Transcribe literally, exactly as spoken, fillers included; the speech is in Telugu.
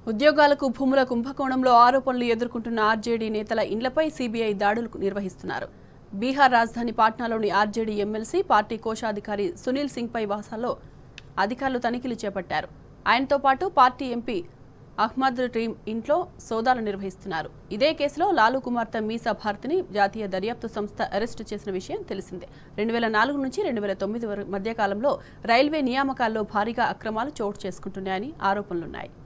ఉద్యోగాలకు భూముల కుంభకోణంలో ఆరోపణలు ఎదుర్కొంటున్న ఆర్జేడీ నేతల ఇండ్లపై సీబీఐ దాడులు నిర్వహిస్తున్నారు. బీహార్ రాజధాని పాట్నాలోని ఆర్జేడీ ఎమ్మెల్సీ పార్టీ కోశాధికారి సునీల్ సింగ్ పై వాసాల్లో అధికారులు తనిఖీలు చేపట్టారు. ఆయనతో పాటు పార్టీ ఎంపీ అహ్మద్ టీం ఇంట్లో సోదాలు నిర్వహిస్తున్నారు. ఇదే కేసులో లాలూ కుమార్తె మీసా భారతిని జాతీయ దర్యాప్తు సంస్థ అరెస్టు చేసిన విషయం తెలిసిందే. రెండు వేల నాలుగు నుంచి రెండు వేల తొమ్మిది మధ్యకాలంలో రైల్వే నియామకాల్లో భారీగా అక్రమాలు చోటు చేసుకుంటున్నాయని ఆరోపణలున్నాయి.